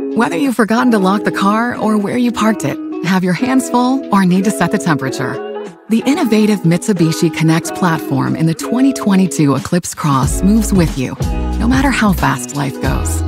Whether you've forgotten to lock the car or where you parked it, have your hands full or need to set the temperature, the innovative Mitsubishi Connect platform in the 2022 Eclipse Cross moves with you, no matter how fast life goes.